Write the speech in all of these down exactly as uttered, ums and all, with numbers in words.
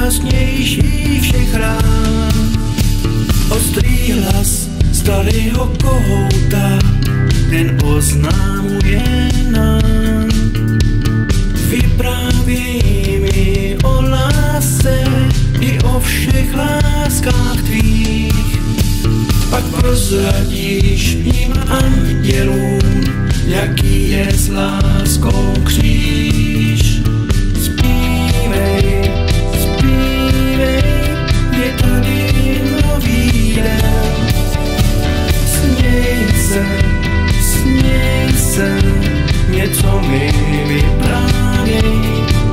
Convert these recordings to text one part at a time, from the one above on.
nejkrásnější všech rán. Ostrý hlas starého kohouta, ten oznámuje nám. Vyprávěj mi o lásce i o všech láskách tvých, pak prozradíš jim andělům, jaký je s láskou kříž. Zpívej, zpívej, je tady nový den. Směj se, směj se, něco mi vyprávěj.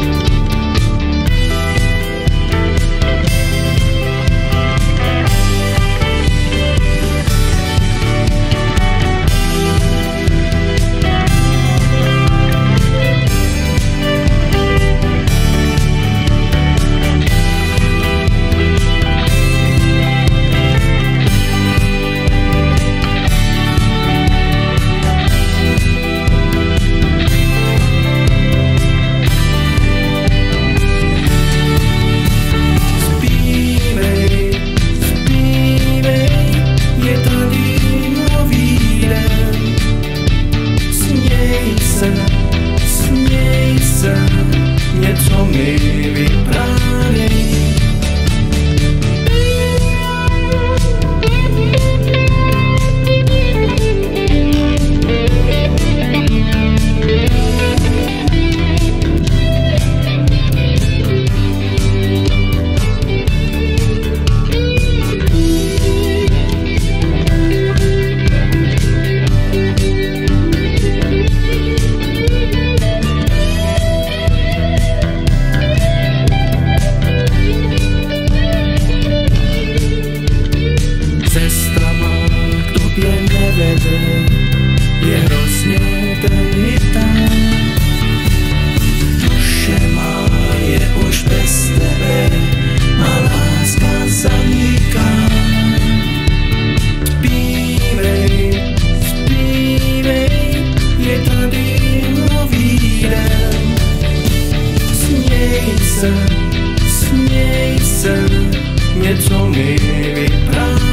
Směj se, něco mi vyprávěj. Cesta má k tobě nevede, je hrozně trnitá. Duše má je už bez tebe, má láska zaniká. Zpívej, zpívej, je tady nový den. Směj se, směj se, něco mi vyprávěj.